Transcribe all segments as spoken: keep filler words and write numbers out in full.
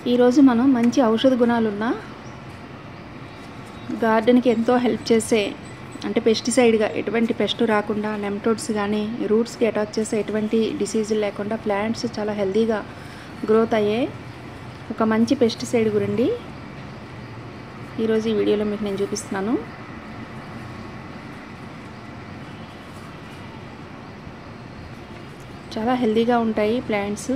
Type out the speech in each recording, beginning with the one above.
ఈరోజు మనం మంచి ఔషధ గుణాలున్న గార్డెన్కి ఎంతో హెల్ప్ చేసే అంటే పెస్టిసైడ్గా ఎటువంటి పెస్ట్ రాకుండా నెమటోడ్స్ కానీ రూట్స్కి అటాక్ చేసే ఎటువంటి డిసీజులు లేకుండా ప్లాంట్స్ చాలా హెల్తీగా గ్రోత్ అయ్యే ఒక మంచి పెస్టిసైడ్ గురించి ఈరోజు ఈ వీడియోలో మీకు నేను చూపిస్తున్నాను. చాలా హెల్తీగా ఉంటాయి ప్లాంట్స్,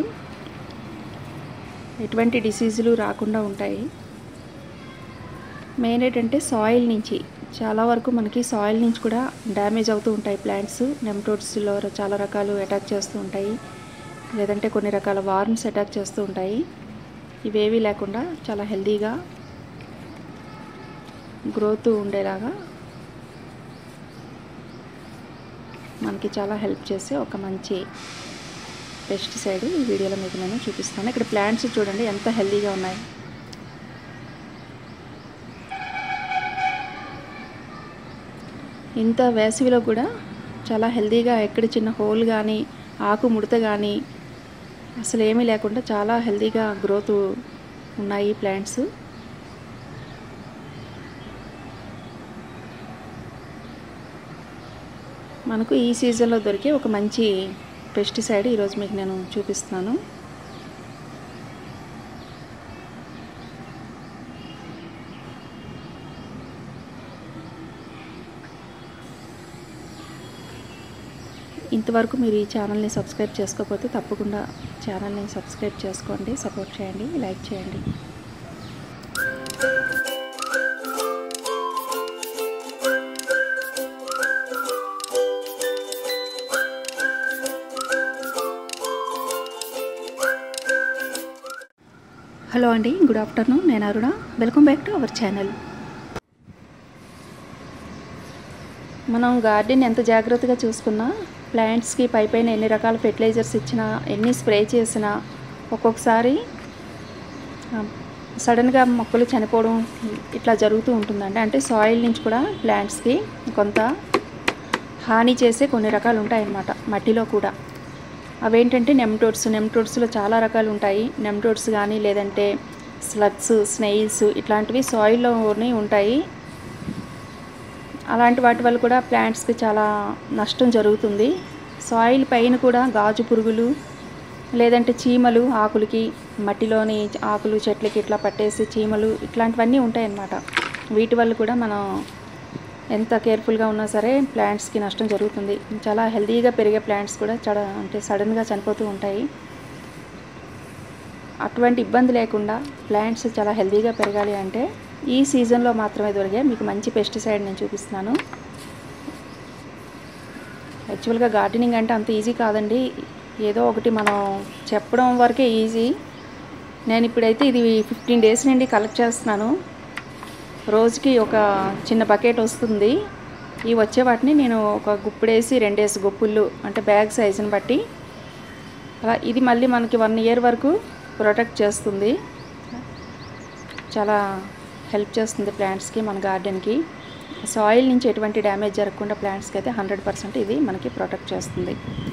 ఎటువంటి డిసీజులు రాకుండా ఉంటాయి. మెయిన్ ఏంటంటే సాయిల్ నుంచి చాలా వరకు మనకి సాయిల్ నుంచి కూడా డ్యామేజ్ అవుతూ ఉంటాయి ప్లాంట్స్. నెమటోడ్స్లో చాలా రకాలు అటాక్ చేస్తూ ఉంటాయి, లేదంటే కొన్ని రకాల వార్మ్స్ అటాక్ చేస్తూ ఉంటాయి. ఇవేవీ లేకుండా చాలా హెల్తీగా గ్రోత్ ఉండేలాగా మనకి చాలా హెల్ప్ చేసే ఒక మంచి పెస్టిసైడ్ ఈ వీడియోలో మీకు నేను చూపిస్తాను. ఇక్కడ ప్లాంట్స్ చూడండి ఎంత హెల్తీగా ఉన్నాయి. ఇంత వేసవిలో కూడా చాలా హెల్తీగా ఎక్కడ చిన్న హోల్ కానీ ఆకు ముడత కానీ అసలు ఏమీ లేకుండా చాలా హెల్తీగా గ్రోత్ ఉన్నాయి ప్లాంట్స్. మనకు ఈ సీజన్లో దొరికే ఒక మంచి పెస్టిసైడ్ ఈరోజు మీకు నేను చూపిస్తున్నాను. ఇంతవరకు మీరు ఈ ఛానల్ని సబ్స్క్రైబ్ చేసుకోకపోతే తప్పకుండా ఛానల్ని సబ్స్క్రైబ్ చేసుకోండి, సపోర్ట్ చేయండి, లైక్ చేయండి. హలో అండి, గుడ్ ఆఫ్టర్నూన్. నేను Aruna. Welcome back to our channel. మనం గార్డెన్ ఎంత జాగ్రత్తగా చూసుకున్నా ప్లాంట్స్కి పై పైన ఎన్ని రకాల ఫెర్టిలైజర్స్ ఇచ్చినా ఎన్ని స్ప్రే చేసినా ఒక్కొక్కసారి సడన్గా మొక్కలు చనిపోవడం ఇట్లా జరుగుతూ ఉంటుందండి. అంటే సాయిల్ నుంచి కూడా ప్లాంట్స్కి కొంత హాని చేసే కొన్ని రకాలు ఉంటాయన్నమాట మట్టిలో కూడా. అవేంటంటే నెమటోడ్స్. నెమటోడ్స్లో చాలా రకాలు ఉంటాయి. నెమటోడ్స్ కానీ లేదంటే స్లగ్స్, స్నేయిల్స్ ఇట్లాంటివి సాయిల్లోనే ఉంటాయి. అలాంటి వాటి వల్ల కూడా ప్లాంట్స్కి చాలా నష్టం జరుగుతుంది. సాయిల్ పైన కూడా గాజు పురుగులు లేదంటే చీమలు ఆకులకి, మట్టిలోని ఆకులు చెట్లకి ఇట్లా పట్టేసి చీమలు ఇట్లాంటివన్నీ ఉంటాయన్నమాట. వీటి వల్ల కూడా మనం ఎంత కేర్ఫుల్గా ఉన్నా సరే ప్లాంట్స్కి నష్టం జరుగుతుంది. చాలా హెల్తీగా పెరిగే ప్లాంట్స్ కూడా చాలా అంటే సడన్గా చనిపోతూ ఉంటాయి. అటువంటి ఇబ్బంది లేకుండా ప్లాంట్స్ చాలా హెల్తీగా పెరగాలి అంటే ఈ సీజన్లో మాత్రమే దొరికే మీకు మంచి పెస్టిసైడ్ నేను చూపిస్తున్నాను. యాక్చువల్గా గార్డెనింగ్ అంటే అంత ఈజీ కాదండి. ఏదో ఒకటి మనం చెప్పడం వరకే ఈజీ. నేను ఇప్పుడైతే ఇది ఫిఫ్టీన్ డేస్ నుండి కలెక్ట్ చేస్తున్నాను. రోజుకి ఒక చిన్న బకెట్ వస్తుంది. ఈ వచ్చే వాటిని నేను ఒక గుప్పుడేసి రెండేసి గుప్పుళ్ళు అంటే బ్యాగ్ సైజుని బట్టి అలా ఇది మళ్ళీ మనకి వన్ ఇయర్ వరకు ప్రొటెక్ట్ చేస్తుంది. చాలా హెల్ప్ చేస్తుంది ప్లాంట్స్కి, మన గార్డెన్కి. సాయిల్ నుంచి ఎటువంటి డ్యామేజ్ జరగకుండా ప్లాంట్స్కి అయితే హండ్రెడ్ పర్సెంట్ ఇది మనకి ప్రొటెక్ట్ చేస్తుంది.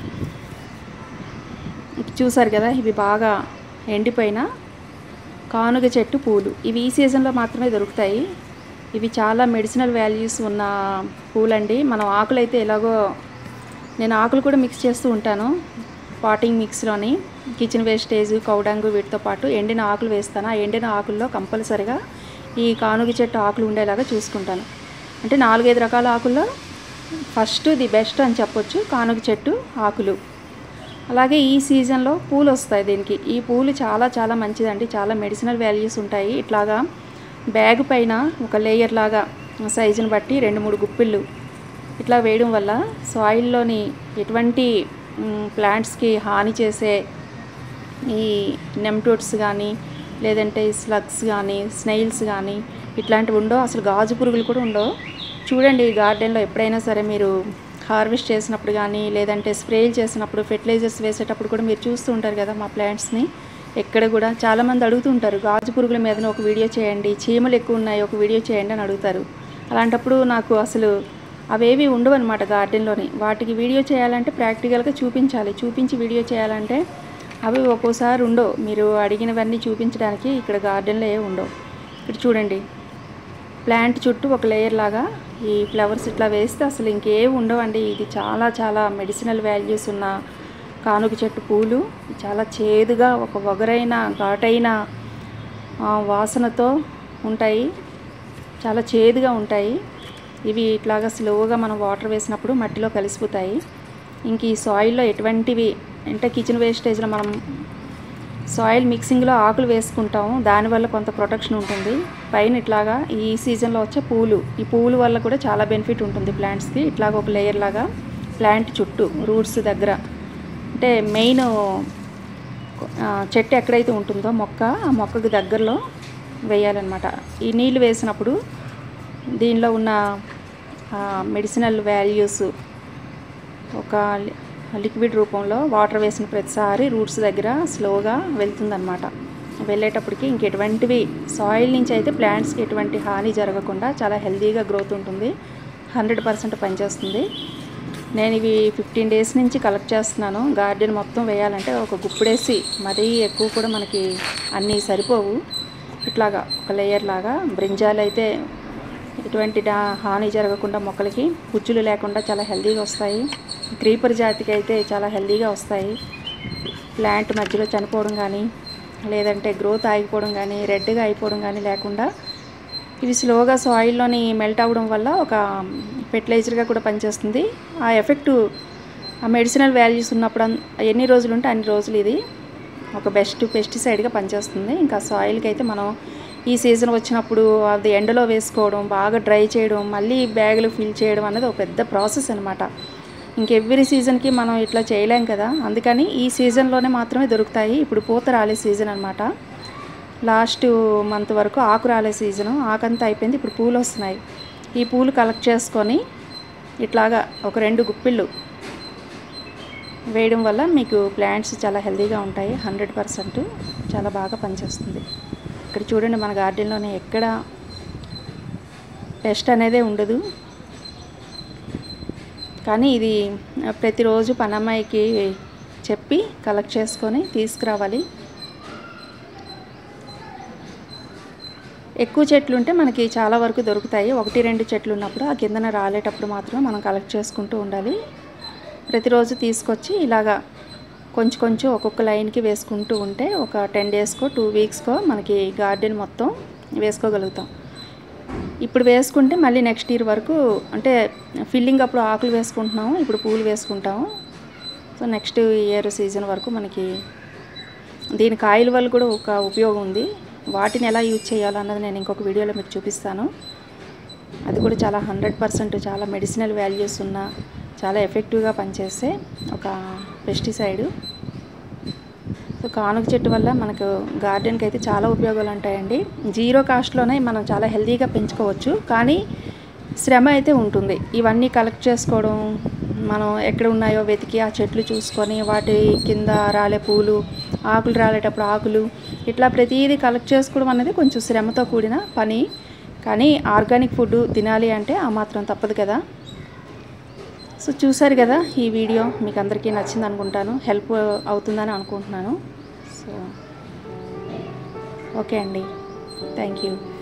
చూసారు కదా, ఇవి బాగా ఎండిపోయిన కానుగ చెట్టు పూలు. ఇవి ఈ సీజన్లో మాత్రమే దొరుకుతాయి. ఇవి చాలా మెడిసినల్ వాల్యూస్ ఉన్న పూలండి. మనం ఆకులు అయితే ఎలాగో నేను ఆకులు కూడా మిక్స్ చేస్తూ ఉంటాను పాటింగ్ మిక్స్లోని. కిచెన్ వేస్టేజ్, కౌడంగు వీటితో పాటు ఎండిన ఆకులు వేస్తాను. ఆ ఎండిన ఆకుల్లో కంపల్సరిగా ఈ కానుగ చెట్టు ఆకులు ఉండేలాగా చూసుకుంటాను. అంటే నాలుగైదు రకాల ఆకుల్లో ఫస్ట్ ది బెస్ట్ అని చెప్పొచ్చు కానుగ చెట్టు ఆకులు. అలాగే ఈ సీజన్లో పూలు వస్తాయి దీనికి. ఈ పూలు చాలా చాలా మంచిదండి, చాలా మెడిసినల్ వాల్యూస్ ఉంటాయి. ఇట్లాగా బ్యాగ్ పైన ఒక లేయర్ లాగా సైజుని బట్టి రెండు మూడు గుప్పిళ్ళు ఇట్లా వేయడం వల్ల సాయిల్లోని ఎటువంటి ప్లాంట్స్కి హాని చేసే ఈ నెమటోడ్స్ కానీ లేదంటే స్లగ్స్ కానీ స్నేయిల్స్ కానీ ఇట్లాంటివి ఉండవు. అసలు గాజు పురుగులు కూడా ఉండవు. చూడండి, గార్డెన్లో ఎప్పుడైనా సరే మీరు హార్వెస్ట్ చేసినప్పుడు కానీ లేదంటే స్ప్రేలు చేసినప్పుడు ఫెర్టిలైజర్స్ వేసేటప్పుడు కూడా మీరు చూస్తూ ఉంటారు కదా మా ప్లాంట్స్ని. ఎక్కడ కూడా చాలామంది అడుగుతుంటారు గాజు పురుగుల మీద ఒక వీడియో చేయండి, చీమలు ఎక్కువ ఉన్నాయి ఒక వీడియో చేయండి అని అడుగుతారు. అలాంటప్పుడు నాకు అసలు అవేవి ఉండవు అనమాట గార్డెన్లోని. వాటికి వీడియో చేయాలంటే ప్రాక్టికల్గా చూపించాలి. చూపించి వీడియో చేయాలంటే అవి ఒక్కోసారి ఉండవు, మీరు అడిగినవన్నీ చూపించడానికి ఇక్కడ గార్డెన్లో ఏ ఉండవు. ఇక్కడ చూడండి, ప్లాంట్ చుట్టూ ఒక లేయర్ లాగా ఈ ఫ్లవర్స్ ఇట్లా వేస్తే అసలు ఇంకేం ఉండవండి. ఇది చాలా చాలా మెడిసినల్ వాల్యూస్ ఉన్న కానుగ చెట్టు పూలు. చాలా చేదుగా, ఒక వగరైన ఘాటైన వాసనతో ఉంటాయి, చాలా చేదుగా ఉంటాయి. ఇవి ఇట్లాగా స్లోగా మనం వాటర్ వేసినప్పుడు మట్టిలో కలిసిపోతాయి. ఇంక ఈ సాయిల్లో ఎటువంటివి అంటే కిచెన్ వేస్టేజ్లో మనం సాయిల్ మిక్సింగ్లో ఆకులు వేసుకుంటాము, దానివల్ల కొంత ప్రొటెక్షన్ ఉంటుంది. పైన ఇట్లాగా ఈ సీజన్లో వచ్చే పూలు, ఈ పూలు వల్ల కూడా చాలా బెనిఫిట్ ఉంటుంది ప్లాంట్స్కి. ఇట్లాగ ఒక లేయర్ లాగా ప్లాంట్ చుట్టూ రూట్స్ దగ్గర, అంటే మెయిన్ చెట్టు ఎక్కడైతే ఉంటుందో మొక్క, ఆ మొక్కకు దగ్గరలో వేయాలన్నమాట. ఈ నీళ్ళు వేసినప్పుడు దీనిలో ఉన్న మెడిసినల్ వాల్యూస్ ఒక లిక్విడ్ రూపంలో వాటర్ వేసిన ప్రతిసారి రూట్స్ దగ్గర స్లోగా వెళ్తుందన్నమాట. వెళ్ళేటప్పటికి ఇంకెటువంటివి సాయిల్ నుంచి అయితే ప్లాంట్స్కి ఎటువంటి హాని జరగకుండా చాలా హెల్తీగా గ్రోత్ ఉంటుంది, హండ్రెడ్ పర్సెంట్ పనిచేస్తుంది. నేను ఇవి ఫిఫ్టీన్ డేస్ నుంచి కలెక్ట్ చేస్తున్నాను. గార్డెన్ మొత్తం వేయాలంటే ఒక గుప్పుడేసి మరీ ఎక్కువ కూడా మనకి అన్నీ సరిపోవు. ఇట్లాగా ఒక లేయర్ లాగా బ్రింజాలు అయితే ఎటువంటి హాని జరగకుండా మొక్కలకి పుచ్చులు లేకుండా చాలా హెల్తీగా వస్తాయి. క్రీపర్ జాతికి అయితే చాలా హెల్తీగా వస్తాయి. ప్లాంట్ మధ్యలో చనిపోవడం కానీ లేదంటే గ్రోత్ ఆగిపోవడం కానీ రెడ్గా అయిపోవడం కానీ లేకుండా ఇవి స్లోగా సాయిల్లోని మెల్ట్ అవ్వడం వల్ల ఒక ఫెర్టిలైజర్గా కూడా పనిచేస్తుంది. ఆ ఎఫెక్టు ఆ మెడిసినల్ వాల్యూస్ ఉన్నప్పుడు ఎన్ని రోజులు ఉంటే అన్ని రోజులు ఇది ఒక బెస్ట్ పెస్టిసైడ్గా పనిచేస్తుంది. ఇంకా సాయిల్కి అయితే మనం ఈ సీజన్ వచ్చినప్పుడు అది ఎండలో వేసుకోవడం, బాగా డ్రై చేయడం, మళ్ళీ బ్యాగులు ఫిల్ చేయడం అనేది ఒక పెద్ద ప్రాసెస్ అనమాట. ఇంకెవ్రీ సీజన్కి మనం ఇట్లా చేయలేం కదా, అందుకని ఈ సీజన్లోనే మాత్రమే దొరుకుతాయి. ఇప్పుడు పూత రాలే సీజన్ అనమాట. లాస్ట్ మంత్ వరకు ఆకు రాలే సీజను, ఆకంతా అయిపోయింది, ఇప్పుడు పూలు వస్తున్నాయి. ఈ పూలు కలెక్ట్ చేసుకొని ఇట్లాగా ఒక రెండు గుప్పిళ్ళు వేయడం వల్ల మీకు ప్లాంట్స్ చాలా హెల్తీగా ఉంటాయి, హండ్రెడ్ పర్సెంట్ చాలా బాగా పనిచేస్తుంది. ఇక్కడ చూడండి, మన గార్డెన్లోనే ఎక్కడ పెస్ట్ అనేదే ఉండదు. కానీ ఇది ప్రతిరోజు పనమ్మాయికి చెప్పి కలెక్ట్ చేసుకొని తీసుకురావాలి. ఎక్కువ చెట్లు ఉంటే మనకి చాలా వరకు దొరుకుతాయి. ఒకటి రెండు చెట్లు ఉన్నప్పుడు ఆ కిందన రాలేటప్పుడు మాత్రం మనం కలెక్ట్ చేసుకుంటూ ఉండాలి. ప్రతిరోజు తీసుకొచ్చి ఇలాగా కొంచెం కొంచెం ఒక్కొక్క లైన్కి వేసుకుంటూ ఉంటే ఒక టెన్ డేస్కో టూ వీక్స్కో మనకి గార్డెన్ మొత్తం వేసుకోగలుగుతాం. ఇప్పుడు వేసుకుంటే మళ్ళీ నెక్స్ట్ ఇయర్ వరకు, అంటే ఫిల్లింగ్ అప్పుడు ఆకులు వేసుకుంటున్నాము, ఇప్పుడు పూలు వేసుకుంటాము. సో నెక్స్ట్ ఇయర్ సీజన్ వరకు మనకి దీని కాయల వల్ల కూడా ఒక ఉపయోగం ఉంది. వాటిని ఎలా యూజ్ చేయాలన్నది నేను ఇంకొక వీడియోలో మీకు చూపిస్తాను. అది కూడా చాలా హండ్రెడ్ పర్సెంట్ చాలా మెడిసినల్ వాల్యూస్ ఉన్న చాలా ఎఫెక్టివ్గా పనిచేసే ఒక పెస్టిసైడ్. సో కానుగ చెట్టు వల్ల మనకు గార్డెన్కి అయితే చాలా ఉపయోగాలు ఉంటాయండి. జీరో కాస్ట్లోనే మనం చాలా హెల్తీగా పెంచుకోవచ్చు, కానీ శ్రమ అయితే ఉంటుంది. ఇవన్నీ కలెక్ట్ చేసుకోవడం, మనం ఎక్కడ ఉన్నాయో వెతికి ఆ చెట్లు చూసుకొని వాటి కింద రాలే పూలు, ఆకులు రాలేటప్పుడు ఆకులు, ఇట్లా ప్రతిదీ కలెక్ట్ చేసుకోవడం అనేది కొంచెం శ్రమతో కూడిన పని. కానీ ఆర్గానిక్ ఫుడ్ తినాలి అంటే ఆ మాత్రం తప్పదు కదా. సో చూసారు కదా, ఈ వీడియో మీకు అందరికీ నచ్చింది అనుకుంటాను, హెల్ప్ అవుతుందని అనుకుంటున్నాను. సో ఓకే అండి, థ్యాంక్ యూ.